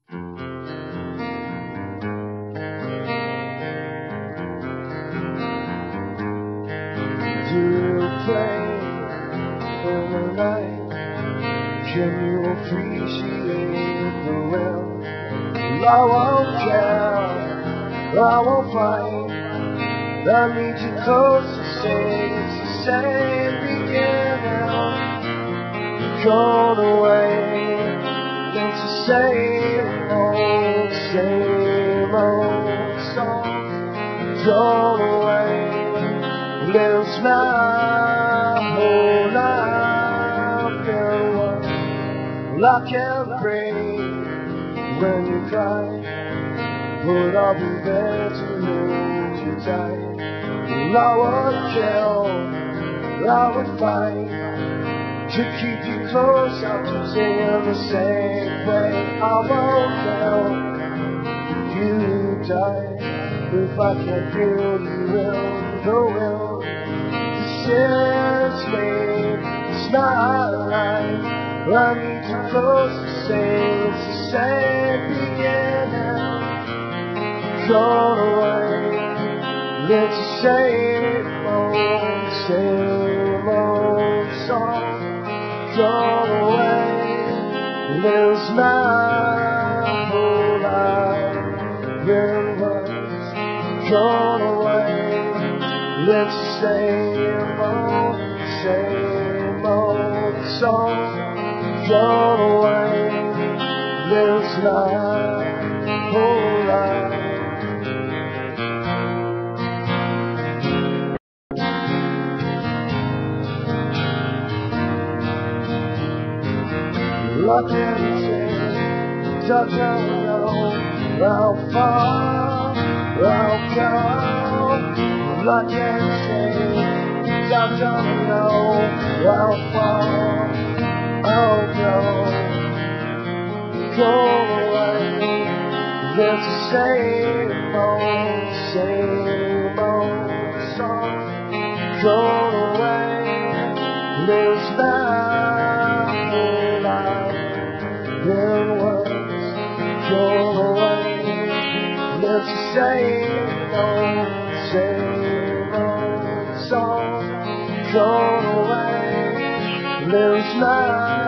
Do you play in the night? Can you appreciate the will? I won't care, I won't fight. I need you close to say it's the same beginning. Gone away, it's the same old song. Gone away, lives my whole life in one. Well, I can't breathe when you cry, but I'll be there to hold you tight. And I would kill, I would fight to keep you close. I'm singing the same way. I won't tell you die. If I can't feel you will, no will. This is me, it's not right. I need you close to say it's the same beginning. Gone away, it's the same old song. Gone away, lives my whole life in words. Gone away, it's the same old song. Gone away, lives my whole life. I can't say, 'cause I don't know how far I'll go. I can't say, 'cause I don't know how far I'll go. Go away, it's the same old song. Go away, lives my whole life in words. Go away, lives the same old song. Go away, lives my